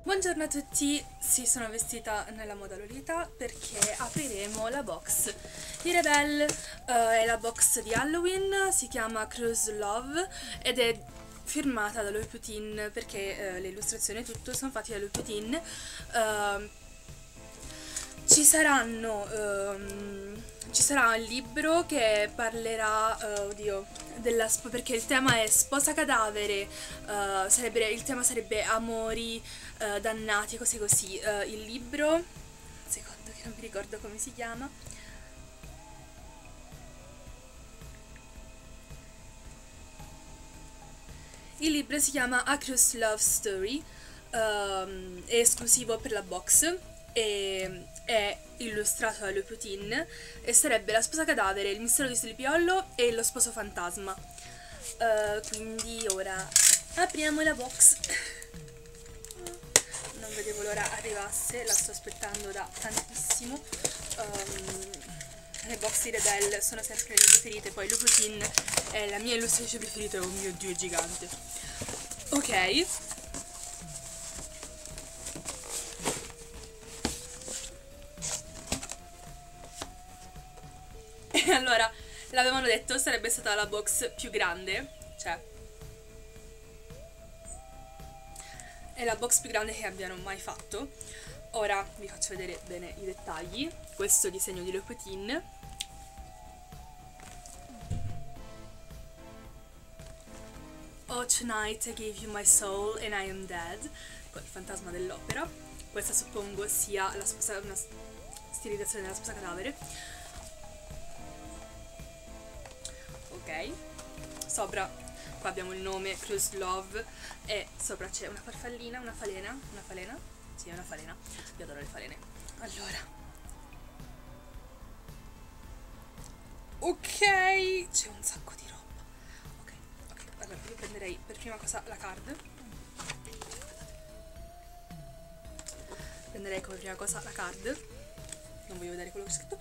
Buongiorno a tutti, sì, sono vestita nella moda Lolita perché apriremo la box di Rebelle, è la box di Halloween, si chiama Cruise Love ed è firmata da Louis Putin perché le illustrazioni e tutto sono fatte da Louis Putin. Ci saranno, ci sarà un libro che parlerà, perché il tema è sposa cadavere, il tema sarebbe amori, dannati, cose così. Il libro, un secondo che non mi ricordo come si chiama. Il libro si chiama A Cruise Love Story, è esclusivo per la box e è illustrato da Louis Putin e sarebbe la sposa cadavere, il mistero di Sleepy Hollow e lo sposo fantasma. Quindi ora apriamo la box. Non vedevo l'ora arrivasse, la sto aspettando da tantissimo. Le box di Rebelle sono sempre le mie preferite, poi Louis Putin è la mia illustratrice preferita, oh mio dio, è gigante. Ok. E allora, l'avevano detto, sarebbe stata la box più grande, cioè è la box più grande che abbiano mai fatto. Ora vi faccio vedere bene i dettagli. Questo disegno di Louis Putin. Oh, tonight I gave you my soul and I am dead, con il fantasma dell'opera. Questa suppongo sia la sposa, una stilizzazione della sposa cadavere. Ok, sopra qua abbiamo il nome Cruise Love e sopra c'è una farfallina, una falena, sì, è una falena, io adoro le falene. Allora, ok, c'è un sacco di roba. Ok, allora io prenderei per prima cosa la card. Prenderei come prima cosa la card. Non voglio vedere quello che c'è scritto.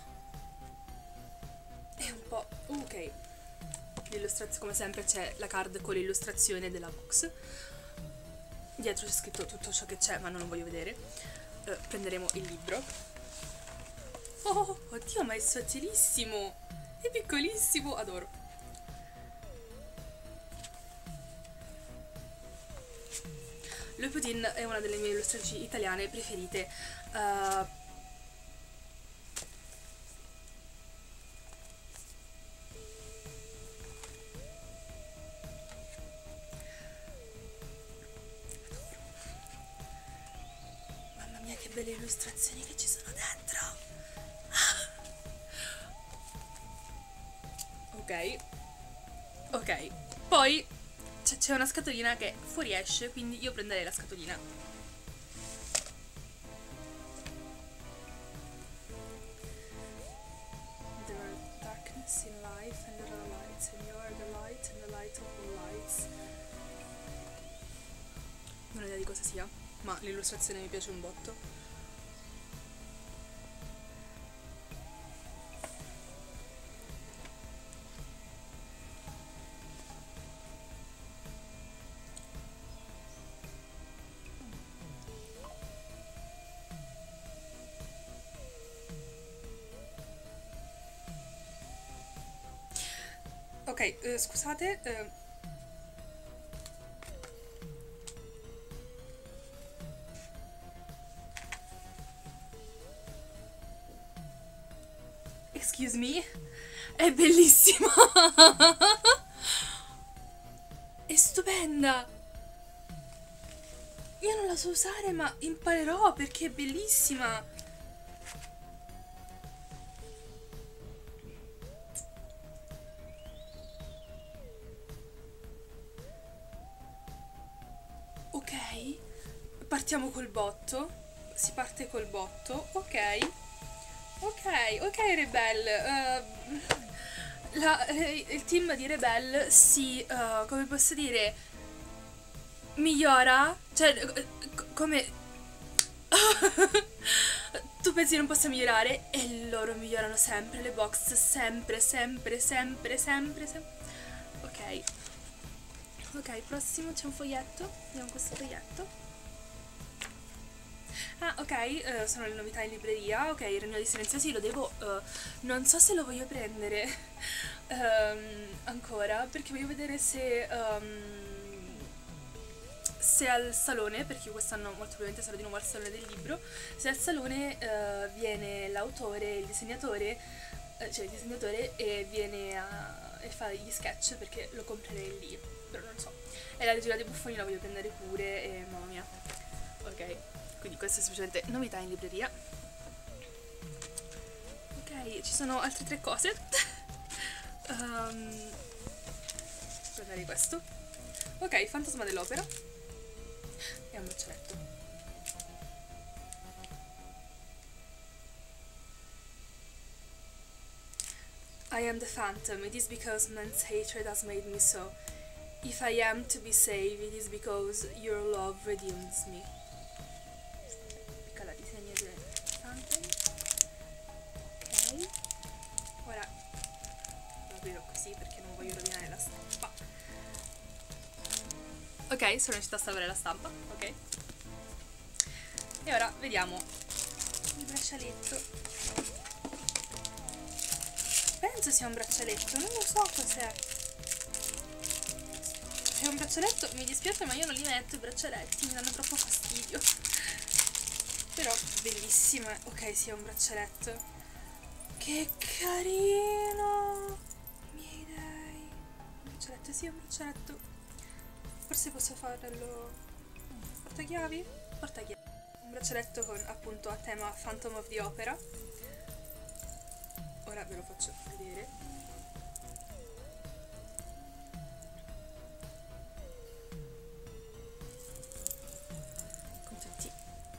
È un po'... ok, l'illustrazione, come sempre c'è la card con l'illustrazione della box. Dietro c'è scritto tutto ciò che c'è, ma non lo voglio vedere. Prenderemo il libro. Oh, oddio, ma è sottilissimo! È piccolissimo, adoro. Louis Putin è una delle mie illustratrici italiane preferite. Mamma mia, che belle illustrazioni che ci sono dentro! Ok, poi c'è una scatolina che fuoriesce, quindi io prenderei la scatolina. There are darkness in life and there are lights and you are the light and the light of all lights. Non ho idea di cosa sia, ma l'illustrazione mi piace un botto. Ok, scusate. Excuse me? È bellissima! È stupenda! Io non la so usare, ma imparerò perché è bellissima! Ok, partiamo col botto. Si parte col botto. Ok, Rebelle. Il team di Rebelle si, come posso dire, migliora. Cioè, come... tu pensi non possa migliorare? E loro migliorano sempre le box. Sempre. Ok, prossimo c'è un foglietto. Vediamo questo foglietto. Ah, ok, sono le novità in libreria. Ok, il Regno dei Silenziosi lo devo... non so se lo voglio prendere ancora, perché voglio vedere se al salone, perché io quest'anno molto probabilmente sarò di nuovo al salone del libro, se al salone viene l'autore, il disegnatore, cioè il disegnatore e viene e fa gli sketch, perché lo comprerei lì, però non so. E la Regina dei Buffoni la voglio prendere pure e mamma mia. Ok, quindi questa è semplicemente novità in libreria. Ok, ci sono altre tre cose. Prendere questo. Ok, Fantasma dell'Opera. E un braccialetto. I am the phantom, it is because man's hatred has made me so. If I am to be saved, it is because your love redeems me. Piccola disegno del phantom. Ok. Ora lo aprirò così perché non voglio rovinare la stampa. Ok, sono riuscita a salvare la stampa, ok. E ora vediamo il braccialetto. Penso sia un braccialetto, non lo so cos'è. Se è un braccialetto, mi dispiace ma io non li metto i braccialetti, mi danno troppo fastidio. Però bellissimo, ok, sì, è un braccialetto. Che carino! Miei dei. Un braccialetto, sì, è un braccialetto. Forse posso farlo... Portachiavi? Portachiavi. Un braccialetto con appunto a tema Phantom of the Opera. Ora ve lo faccio vedere. Con tutti.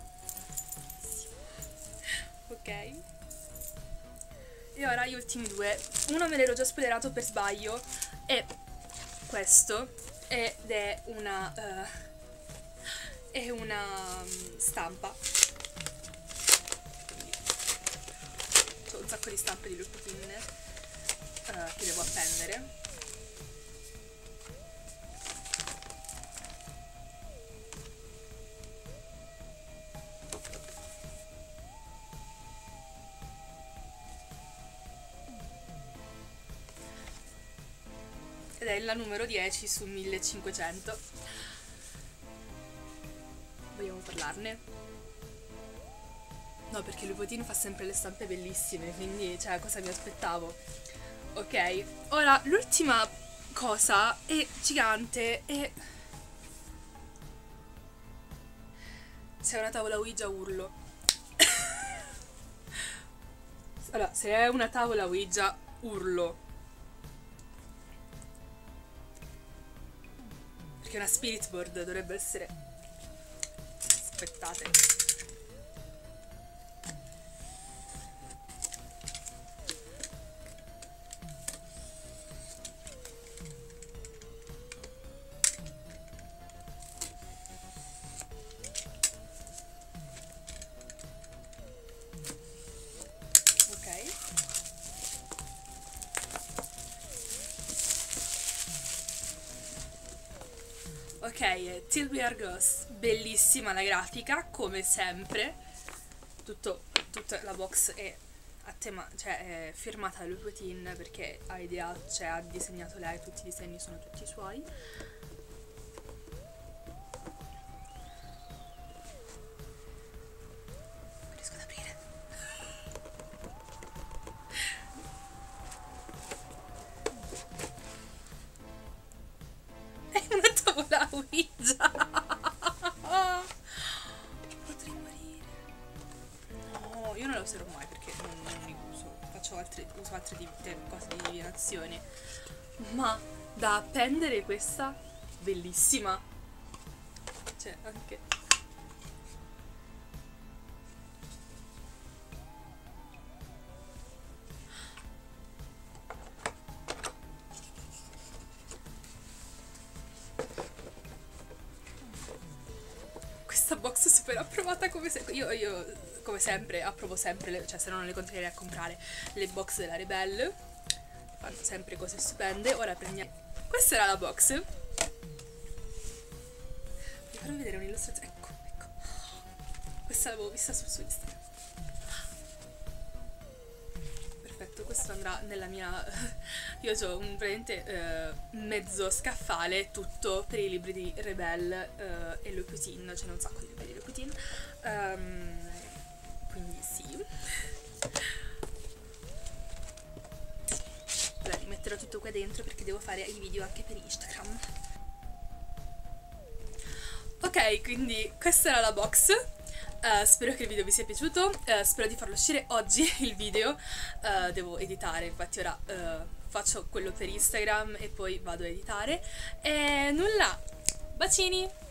Ok. E ora gli ultimi due. Uno me l'ero già spoilerato per sbaglio. È questo. Ed è una... stampa. C'ho un sacco di stampe di Louboutin che devo appendere. Ed è la numero 10 su 1500. Vogliamo parlarne? No, perché Louboutin fa sempre le stampe bellissime, quindi, cioè, cosa mi aspettavo? Ok, ora l'ultima cosa è gigante e... Se è una tavola Ouija urlo. Allora, se è una tavola Ouija urlo. Perché una spirit board dovrebbe essere... Aspettate. Ok, Till We Are Ghost, bellissima la grafica, come sempre. Tutta la box è a tema, cioè è firmata da Louboutin perché ha ideato, cioè ha disegnato lei, tutti i disegni sono tutti suoi. Non riesco ad aprire. È una tavola Ouija. Potrei morire. No, io non la userò mai perché non li uso. Uso altre cose di divinazione. Ma da appendere questa, bellissima. Cioè, anche... Questa box super approvata come sempre. Io come sempre approvo sempre, cioè se no non le continuerei a comprare, le box della Rebelle. Fanno sempre cose stupende. Ora prendiamo... Questa era la box. Vi farò vedere un'illustrazione. Ecco, ecco. questa l'avevo vista su Instagram. Perfetto, questo andrà nella mia... Io ho un praticamente mezzo scaffale tutto per i libri di Rebelle e Louboutin, ce n'è un sacco di libri di Louboutin, quindi sì. Ora li metterò tutto qua dentro perché devo fare i video anche per Instagram. Ok, quindi questa era la box. Spero che il video vi sia piaciuto, spero di farlo uscire oggi il video, devo editare, infatti ora faccio quello per Instagram e poi vado a editare. E nulla, bacini!